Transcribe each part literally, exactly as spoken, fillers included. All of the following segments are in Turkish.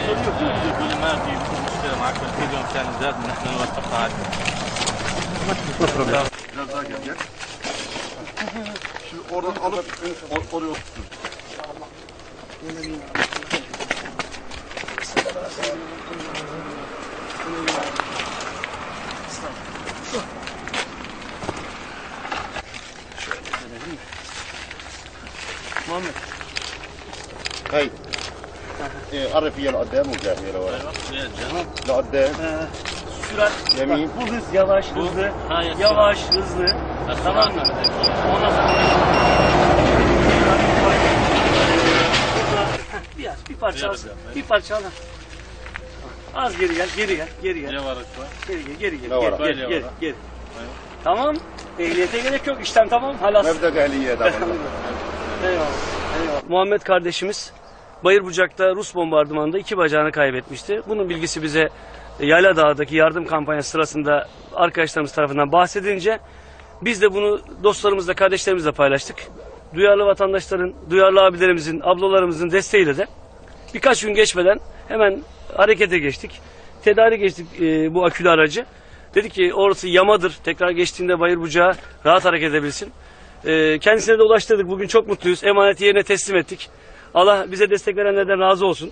sorun yok değil mi? كل ما في مشكله معك في الفيديو كان زاد نحن نوثق عادي. Biraz daha gel gel. Şimdi oradan alıp or oraya oturtun. Muhammed. هاي إيه، قرب فيها لقدام وجاهي لورا لقدام Sürat. Yemin. Bak, bu hız yavaş hızlı. Hayır, Yavaş hızlı. Tamam mı? Ondan sonra biraz bir parça az. Bir parça al. Az geri gel, geri gel, geri gel. جوارك شوي. Geri gel, geri gel. Ne var? Geri, geri, Böyle geri, var. geri. Tamam. Ehliyete gerek yok. İşlem tamam. Halas. مبدأ أهلية طبعا. Eyvallah. Eyvallah. Muhammed kardeşimiz Bayırbucak'ta Rus bombardımanında iki bacağını kaybetmişti. Bunun bilgisi bize Yayla Dağı'daki yardım kampanyası sırasında arkadaşlarımız tarafından bahsedince biz de bunu dostlarımızla, kardeşlerimizle paylaştık. Duyarlı vatandaşların, duyarlı abilerimizin, ablalarımızın desteğiyle de birkaç gün geçmeden hemen harekete geçtik. Tedarik geçtik e, bu akülü aracı. Dedik ki orası yamadır. Tekrar geçtiğinde Bayırbucak'a rahat hareket edebilsin. E, kendisine de ulaştırdık. Bugün çok mutluyuz. Emaneti yerine teslim ettik. Allah bize destek verenlerden razı olsun.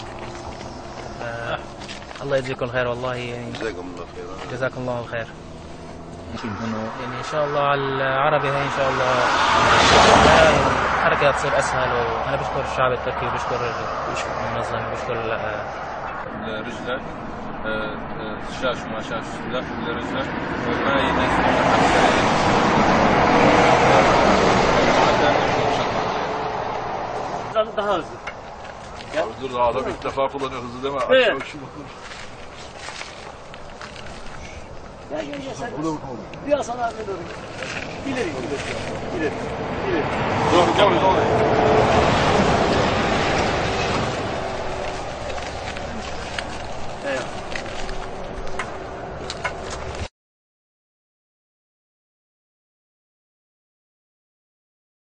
الله يجزيكم الخير والله يعني جزاكم الله خير. جزاكم الله الخير. يعني ان شاء الله على العربي هاي ان شاء الله الحركه تصير اسهل وانا بشكر الشعب التركي وبشكر بشكر المنظمه وبشكر رجلك شاش وما شاش لا رجلك وما يناسب Daha hızlı. Dur adam ilk defa kullanıyor hızlı deme. Evet. Aşağı şu bakın. Gel gel gel sen. Biraz sana doğru. İleri ileri. İleri. İleri. Dur gel.